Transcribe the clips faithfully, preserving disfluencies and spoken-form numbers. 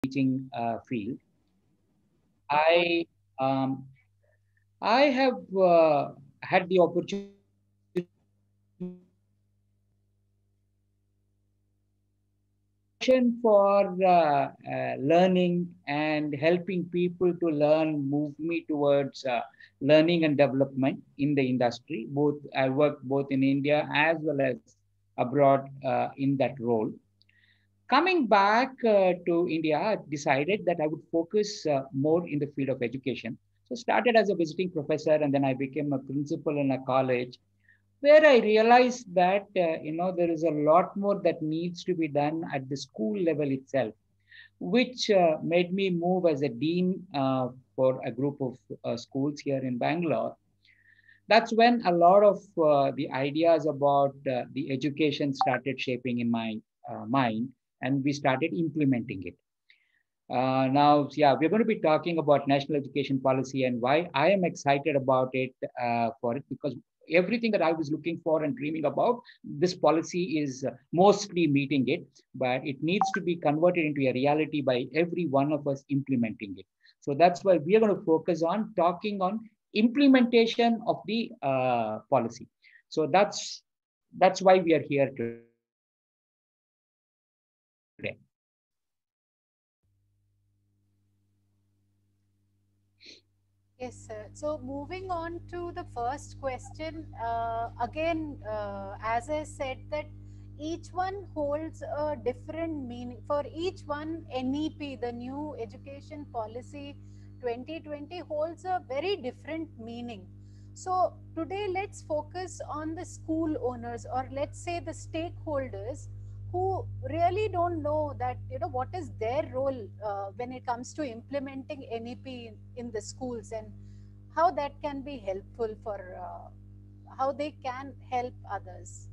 teaching uh, field. I um, I have uh, had the opportunity to work in uh, education for uh, uh, learning and helping people to learn move me towards uh, learning and development in the industry. Both I worked both in India as well as abroad uh, in that role. Coming back uh, to India, I decided that I would focus uh, more in the field of education. So started as a visiting professor, and then I became a principal in a college, where I realized that uh, you know there is a lot more that needs to be done at the school level itself, which uh, made me move as a dean uh, for a group of uh, schools here in Bangalore. That's when a lot of uh, the ideas about uh, the education started shaping in my uh, mind, and we started implementing it. Uh, now, yeah, we're going to be talking about national education policy and why I am excited about it uh, for it, because everything that I was looking for and dreaming about, this policy is uh, mostly meeting it, but it needs to be converted into a reality by every one of us implementing it. So that's why we are going to focus on talking on implementation of the uh, policy. So that's that's why we are here today. Yes, sir. So moving on to the first question, uh, again, uh, as I said, that each one holds a different meaning. For each one, N E P, the new education policy twenty twenty, holds a very different meaning. So today, let's focus on the school owners, or let's say the stakeholders, who really don't know that, you know, what is their role uh, when it comes to implementing N E P in, in the schools, and how that can be helpful for uh, how they can help others.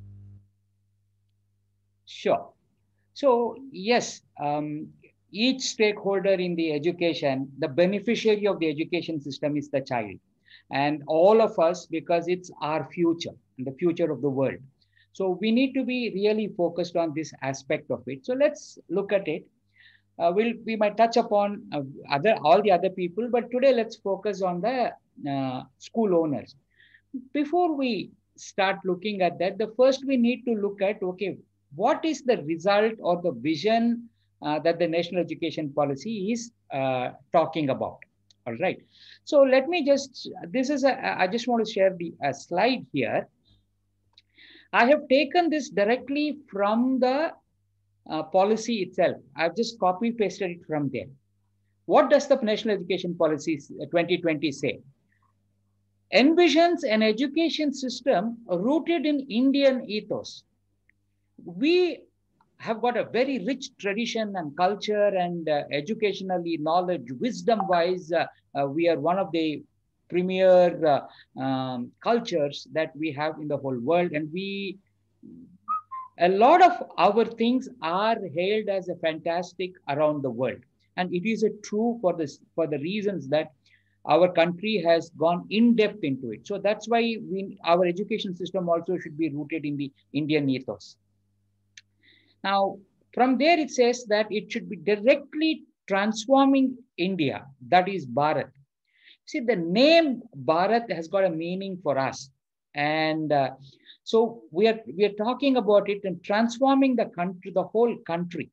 Sure. So, yes, um, each stakeholder in the education, the beneficiary of the education system is the child. And all of us, because it's our future and the future of the world. So, we need to be really focused on this aspect of it. So, let's look at it. Uh, we'll, we might touch upon uh, other all the other people, but today let's focus on the uh, school owners. Before we start looking at that, the first we need to look at, okay, what is the result or the vision uh, that the national education policy is uh, talking about? All right. So let me just, this is, a, I just want to share the a slide here. I have taken this directly from the uh, policy itself. I've just copy pasted it from there. What does the national education policy uh, twenty twenty say? Envisions an education system rooted in Indian ethos. We have got a very rich tradition and culture and uh, educationally knowledge, wisdom wise, uh, uh, we are one of the premier uh, um, cultures that we have in the whole world. And we, a lot of our things are hailed as a fantastic around the world. And it is a true for this, for the reasons that our country has gone in depth into it. So that's why we, our education system also should be rooted in the Indian ethos. Now, from there it says that it should be directly transforming India, that is Bharat. See, the name Bharat has got a meaning for us. And uh, so we are, we are talking about it and transforming the country, the whole country.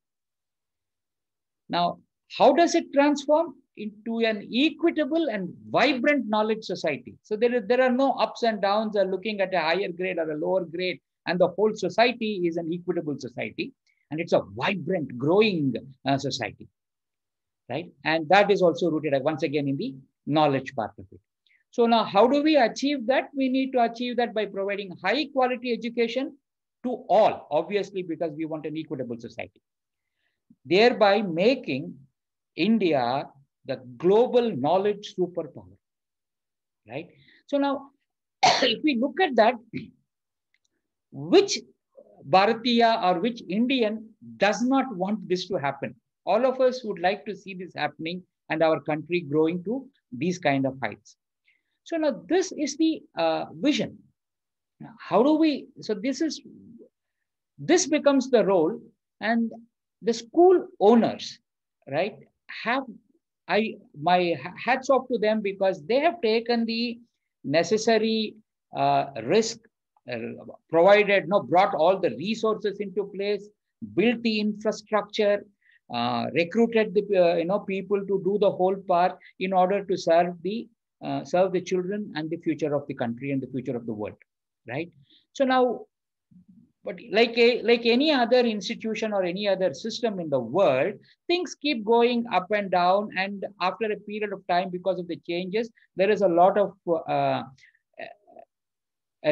Now, how does it transform? Into an equitable and vibrant knowledge society. So there, is, there are no ups and downs or looking at a higher grade or a lower grade, and the whole society is an equitable society, and it's a vibrant, growing uh, society, right? And that is also rooted uh, once again in the knowledge part of it. So now, how do we achieve that? We need to achieve that by providing high quality education to all, obviously, because we want an equitable society, thereby making India the global knowledge superpower, right? So now, if we look at that, which Bharatiya or which Indian does not want this to happen? All of us would like to see this happening and our country growing to these kind of heights. So now this is the uh, vision. Now, how do we? So this is this becomes the role, and the school owners. right, have I my hats off to them, because they have taken the necessary uh, risk, uh, provided, no, brought all the resources into place, built the infrastructure, uh, recruited the uh, you know people to do the whole part in order to serve the uh, serve the children and the future of the country and the future of the world, right? So now, but like a, like any other institution or any other system in the world, things keep going up and down. And after a period of time, because of the changes, there is a lot of uh, a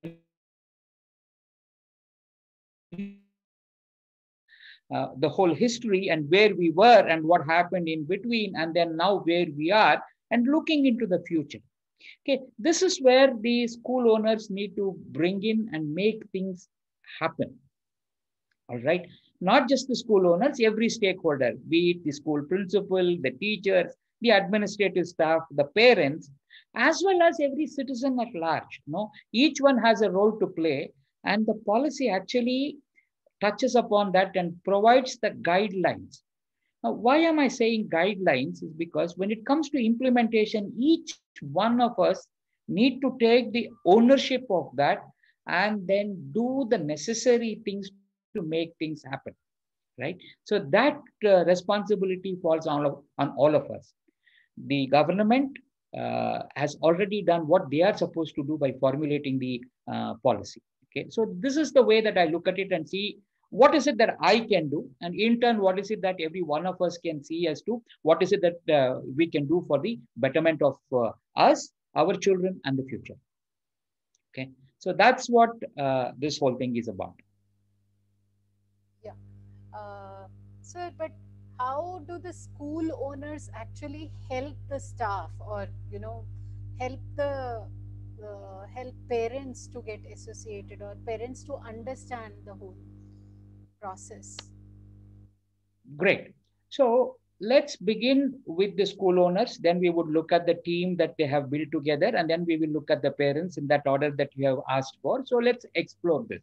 uh, the whole history and where we were and what happened in between, and then now where we are, and looking into the future. Okay, this is where the school owners need to bring in and make things happen. All right. Not just the school owners, every stakeholder, be it the school principal, the teachers, the administrative staff, the parents, as well as every citizen at large. You know, each one has a role to play, and the policy actually touches upon that and provides the guidelines. Now, why am I saying guidelines? Is because when it comes to implementation, each one of us need to take the ownership of that and then do the necessary things to make things happen, right? So that uh, responsibility falls on, of, on all of us. The government uh, has already done what they are supposed to do by formulating the uh, policy. Okay, so this is the way that I look at it and see what is it that I can do, and in turn, what is it that every one of us can see as to what is it that uh, we can do for the betterment of uh, us, our children, and the future. Okay, so that's what uh, this whole thing is about. Yeah. Uh, so, but how do the school owners actually help the staff, or you know, help the uh, help parents to get associated, or parents to understand the whole process? Great. So let's begin with the school owners. Then we would look at the team that they have built together, and then we will look at the parents in that order that you have asked for. So let's explore this.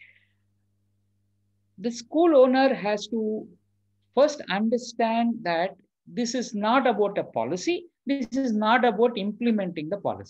The school owner has to first understand that this is not about a policy. This is not about implementing the policy.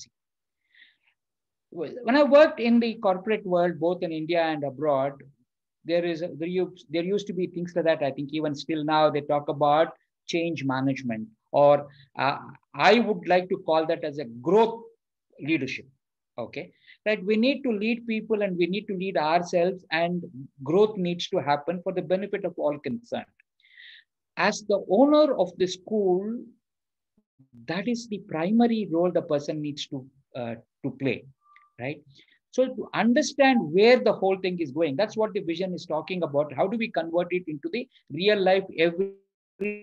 When I worked in the corporate world, both in India and abroad, there is a, there, used, there used to be things like that. I think even still now they talk about change management, or uh, I would like to call that as a growth leadership. Okay, right? We need to lead people and we need to lead ourselves, and growth needs to happen for the benefit of all concerned. As the owner of the school, that is the primary role the person needs to uh, to play, right? So to understand where the whole thing is going, that's what the vision is talking about. How do we convert it into the real life everyday living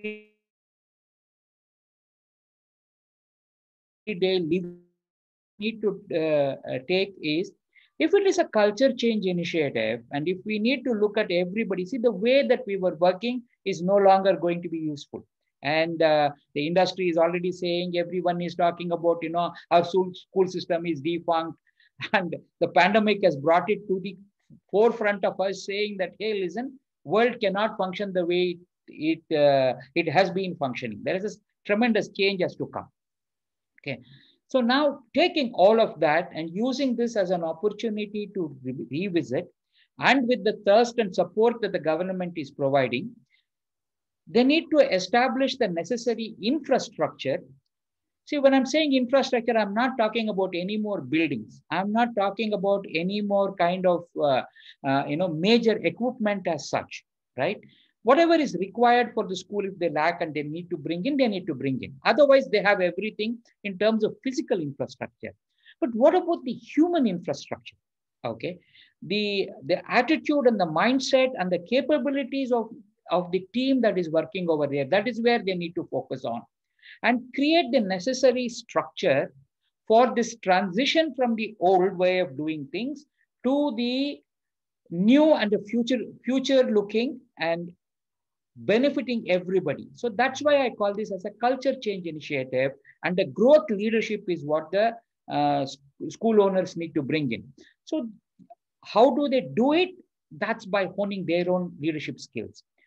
need to uh, take is, if it is a culture change initiative, and if we need to look at everybody, see, the way that we were working is no longer going to be useful. And uh, the industry is already saying, everyone is talking about, you know, our school system is defunct. And the pandemic has brought it to the forefront of us, saying that, hey, listen, world cannot function the way it uh, it has been functioning. There is a tremendous change has to come. Okay, so now taking all of that and using this as an opportunity to re revisit, and with the thirst and support that the government is providing, they need to establish the necessary infrastructure. See, when I'm saying infrastructure, I'm not talking about any more buildings. I'm not talking about any more kind of, uh, uh, you know, major equipment as such, right? Whatever is required for the school, if they lack and they need to bring in, they need to bring in. Otherwise, they have everything in terms of physical infrastructure. But what about the human infrastructure? Okay, the the attitude and the mindset and the capabilities of of the team that is working over there. That is where they need to focus on, and create the necessary structure for this transition from the old way of doing things to the new and the future future looking and benefiting everybody. So that's why I call this as a culture change initiative, and the growth leadership is what the uh, school owners need to bring in. So how do they do it? That's by honing their own leadership skills.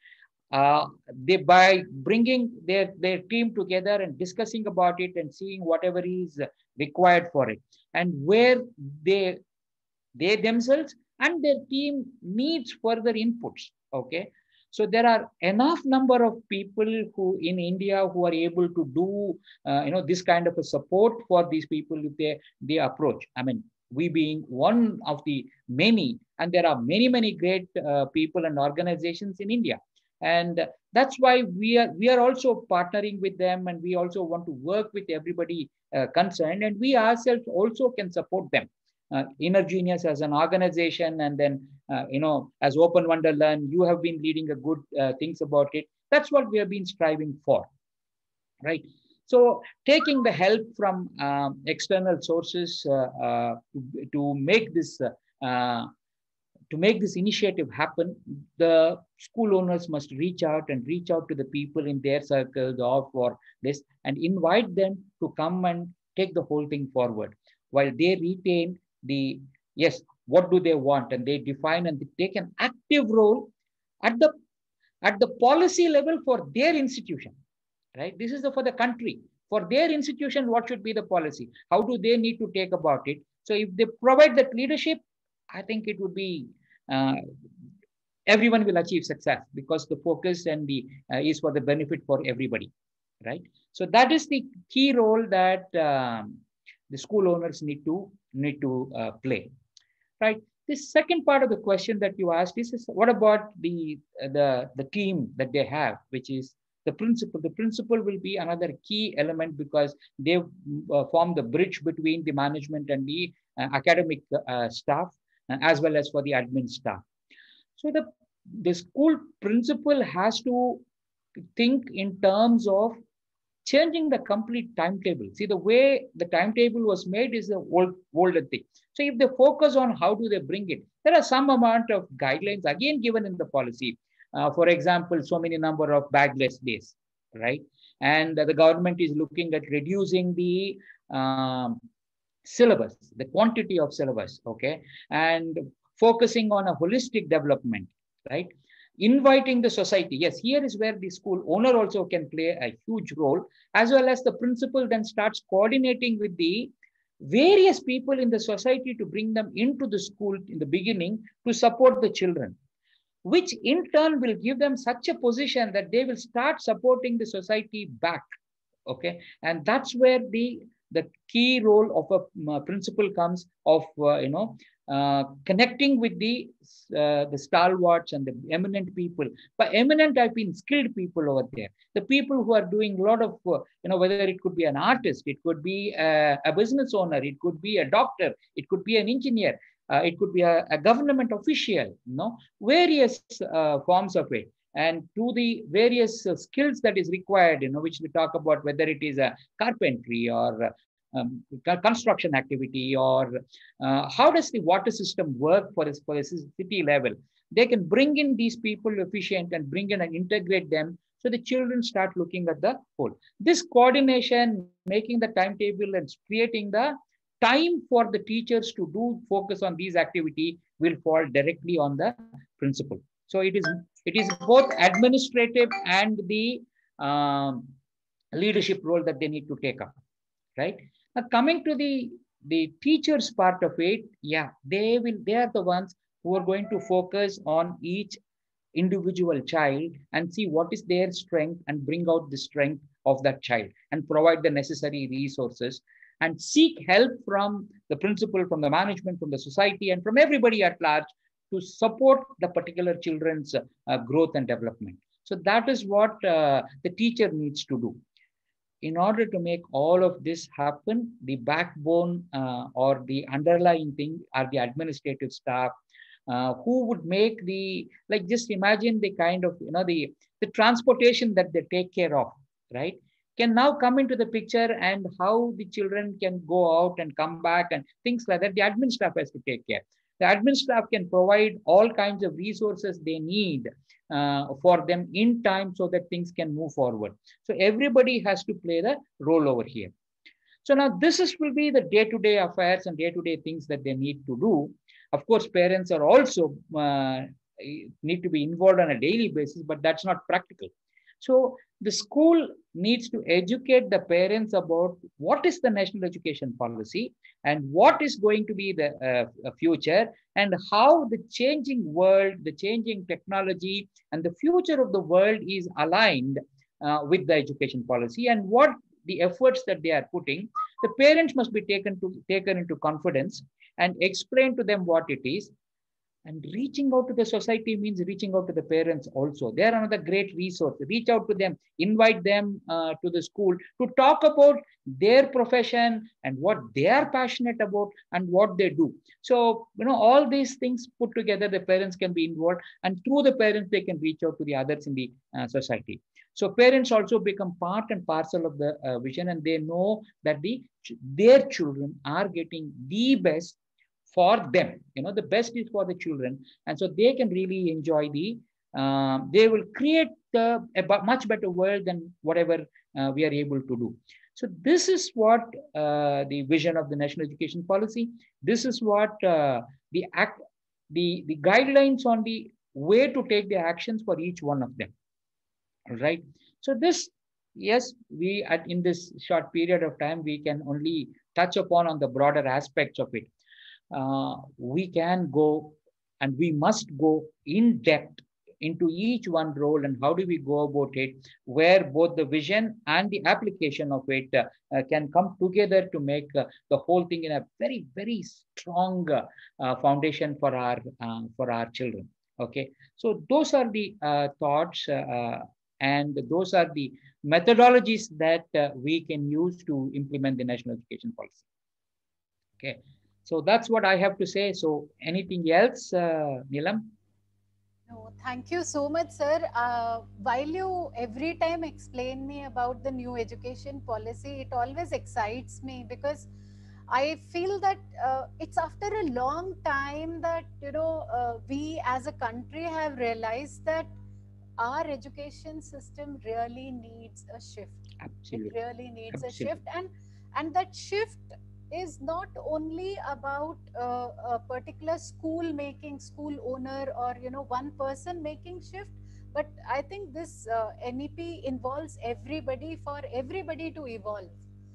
Uh, they by bringing their, their team together and discussing about it and seeing whatever is required for it, and where they they themselves and their team needs further inputs. Okay, so there are enough number of people who in India who are able to do uh, you know this kind of a support for these people if they they approach. I mean, we being one of the many, and there are many many great uh, people and organizations in India, and that's why we are we are also partnering with them, and we also want to work with everybody uh, concerned, and we ourselves also can support them. uh, Innergenius as an organization, and then uh, you know as Open Wonderland, you have been leading a good uh, things about it. That's what we have been striving for, right? So taking the help from um, external sources uh, uh, to, to make this uh, uh, to make this initiative happen, the school owners must reach out and reach out to the people in their circles or for this, and invite them to come and take the whole thing forward, while they retain the, yes, what do they want, and they define and they take an active role at the at the policy level for their institution, right? This is the, for the country, for their institution, what should be the policy, how do they need to take about it. So if they provide that leadership, I think it would be uh, everyone will achieve success, because the focus and the uh, is for the benefit for everybody, right? So that is the key role that um, the school owners need to need to uh, play, right? The second part of the question that you asked is, is what about the the the team that they have, which is the principal. The principal will be another key element, because they uh, form the bridge between the management and the uh, academic uh, staff, uh, as well as for the admin staff. So the the school principal has to think in terms of changing the complete timetable. See, the way the timetable was made is the old older thing. So if they focus on how do they bring it, there are some amount of guidelines again given in the policy. Uh, for example, so many number of bagless days, right? And uh, the government is looking at reducing the um, syllabus, the quantity of syllabus, okay, and focusing on a holistic development, right? Inviting the society. Yes, here is where the school owner also can play a huge role, as well as the principal then starts coordinating with the various people in the society to bring them into the school in the beginning to support the children, which in turn will give them such a position that they will start supporting the society back. Okay, and that's where the the key role of a uh, principal comes of uh, you know uh, connecting with the uh, the stalwarts and the eminent people. By eminent, I mean skilled people over there, the people who are doing a lot of uh, you know whether it could be an artist, it could be a, a business owner, it could be a doctor, it could be an engineer, uh, it could be a, a government official, you know various uh, forms of it, and to the various uh, skills that is required, you know, which we talk about, whether it is a carpentry or um, construction activity, or uh, how does the water system work for this for a city level. They can bring in these people efficient and bring in and integrate them. So the children start looking at the whole. This coordination, making the timetable and creating the time for the teachers to do focus on these activity will fall directly on the principal. So it is it is both administrative and the um, leadership role that they need to take up, right? Now coming to the the teachers part of it, yeah, they will they are the ones who are going to focus on each individual child and see what is their strength and bring out the strength of that child and provide the necessary resources and seek help from the principal, from the management, from the society, and from everybody at large to support the particular children's uh, growth and development. So that is what uh, the teacher needs to do. In order to make all of this happen, the backbone uh, or the underlying thing are the administrative staff, uh, who would make the, like, just imagine the kind of, you know, the, the transportation that they take care of, right? Can now come into the picture, and how the children can go out and come back and things like that. The admin staff has to take care. The admin staff can provide all kinds of resources they need uh, for them in time so that things can move forward. So everybody has to play the role over here. So now this is will be the day-to-day affairs and day-to-day things that they need to do. Of course, parents are also uh, need to be involved on a daily basis, but that's not practical. So the school needs to educate the parents about what is the national education policy and what is going to be the uh, future, and how the changing world, the changing technology, and the future of the world is aligned uh, with the education policy, and what the efforts that they are putting. The parents must be taken to taken into confidence and explain to them what it is. And reaching out to the society means reaching out to the parents also. They are another great resource. Reach out to them, invite them uh, to the school to talk about their profession and what they are passionate about and what they do. So, you know, all these things put together, the parents can be involved, and through the parents, they can reach out to the others in the uh, society. So parents also become part and parcel of the uh, vision, and they know that the their children are getting the best for them. You know, the best is for the children, and so they can really enjoy the. Um, they will create the, a much better world than whatever uh, we are able to do. So this is what uh, the vision of the national education policy. This is what uh, the act, the the guidelines on the way to take the actions for each one of them. Right. So this, yes, we at in this short period of time we can only touch upon on the broader aspects of it. Uh, we can go and we must go in depth into each one role and how do we go about it, where both the vision and the application of it uh, uh, can come together to make uh, the whole thing in a very very strong uh, uh, foundation for our uh, for our children. Okay, so those are the uh, thoughts uh, uh, and those are the methodologies that uh, we can use to implement the national education policy. Okay, so that's what I have to say. So anything else, uh, Nilam? No, thank you so much, sir. Uh, while you every time explain me about the new education policy, it always excites me because I feel that uh, it's after a long time that you know uh, we as a country have realized that our education system really needs a shift. It Absolutely, really needs a shift, absolutely, and and that shift is not only about uh, a particular school making school owner or you know one person making shift, but I think this uh, N E P involves everybody for everybody to evolve.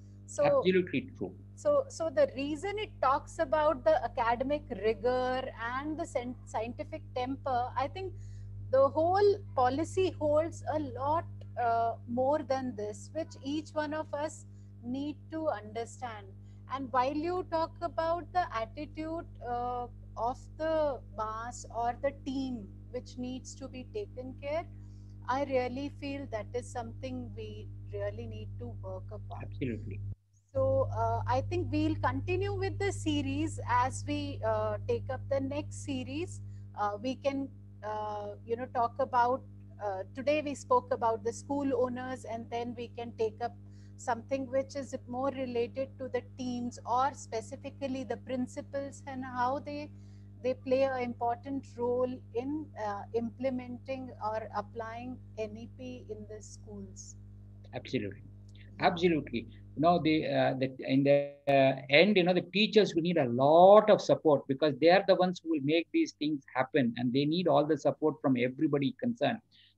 So absolutely true. so so the reason it talks about the academic rigor and the scientific temper, I think the whole policy holds a lot uh, more than this, which each one of us need to understand. And while you talk about the attitude uh, of the mass or the team which needs to be taken care, I really feel that is something we really need to work upon. Absolutely. So uh, I think we'll continue with the series as we uh, take up the next series. Uh, we can, uh, you know, talk about. Uh, today we spoke about the school owners, and then we can take up something which is more related to the teams or specifically the principals and how they they play an important role in uh, implementing or applying N E P in the schools. Absolutely. Yeah. Absolutely. You know, the, uh, the in the end, you know, the teachers will need a lot of support because they are the ones who will make these things happen, and they need all the support from everybody concerned.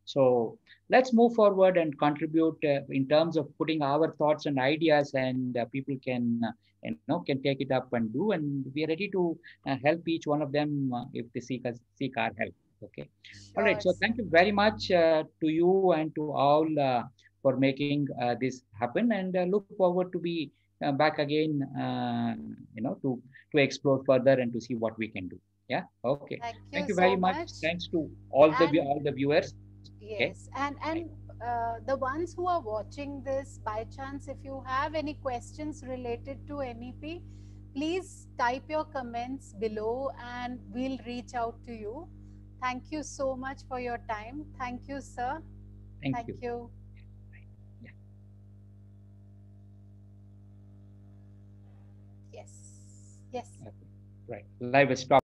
So let's move forward and contribute uh, in terms of putting our thoughts and ideas, and uh, people can, uh, you know, can take it up and do. And we are ready to uh, help each one of them uh, if they seek us seek our help. Okay. All right. Sure, So sir. thank you very much uh, to you and to all uh, for making uh, this happen, and uh, look forward to be uh, back again, uh, you know, to to explore further and to see what we can do. Yeah. Okay. Thank Thank you you very so much. much. Thanks to all the And all the viewers. Okay. yes, and Bye. and uh, the ones who are watching this by chance, if you have any questions related to N E P, please type your comments below, and we'll reach out to you. Thank you so much for your time. Thank you, sir. Thank Thank you. you. Yeah. Yes. Yes. Okay. Right. Live is stopped.